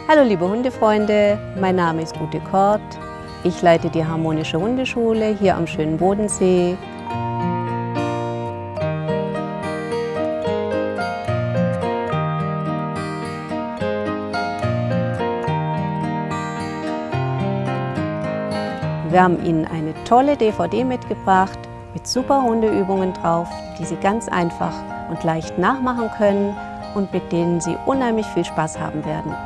Hallo liebe Hundefreunde, mein Name ist Ute Kort. Ich leite die Harmonische Hundeschule hier am schönen Bodensee. Wir haben Ihnen eine tolle DVD mitgebracht mit super Hundeübungen drauf, die Sie ganz einfach und leicht nachmachen können und mit denen Sie unheimlich viel Spaß haben werden.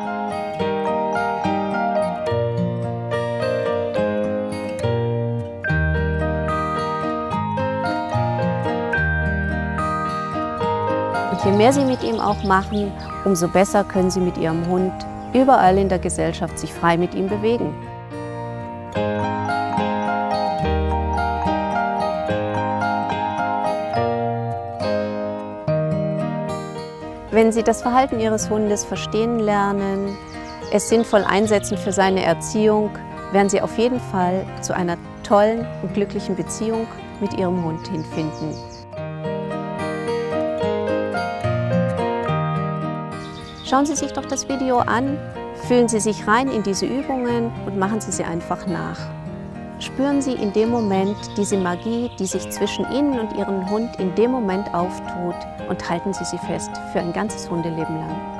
Und je mehr Sie mit ihm auch machen, umso besser können Sie mit Ihrem Hund überall in der Gesellschaft sich frei mit ihm bewegen. Wenn Sie das Verhalten Ihres Hundes verstehen lernen, es sinnvoll einsetzen für seine Erziehung, werden Sie auf jeden Fall zu einer tollen und glücklichen Beziehung mit Ihrem Hund hinfinden. Schauen Sie sich doch das Video an, fühlen Sie sich rein in diese Übungen und machen Sie sie einfach nach. Spüren Sie in dem Moment diese Magie, die sich zwischen Ihnen und Ihrem Hund in dem Moment auftut, und halten Sie sie fest für ein ganzes Hundeleben lang.